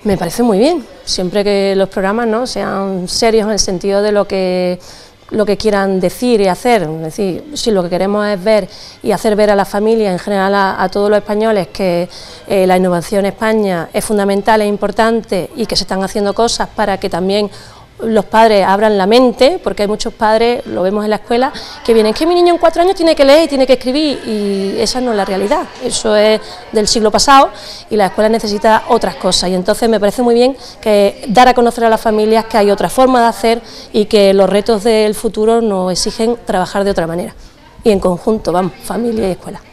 Me parece muy bien, siempre que los programas, ¿no?, sean serios en el sentido de lo que quieran decir y hacer. Es decir, si lo que queremos es ver y hacer ver a la familia, en general a todos los españoles, que la innovación en España es fundamental, es importante y que se están haciendo cosas para que también los padres abran la mente, porque hay muchos padres, lo vemos en la escuela, que vienen, que mi niño en 4 años tiene que leer y tiene que escribir, y esa no es la realidad, eso es del siglo pasado y la escuela necesita otras cosas, y entonces me parece muy bien que dar a conocer a las familias que hay otra forma de hacer y que los retos del futuro nos exigen trabajar de otra manera, y en conjunto, vamos, familia y escuela.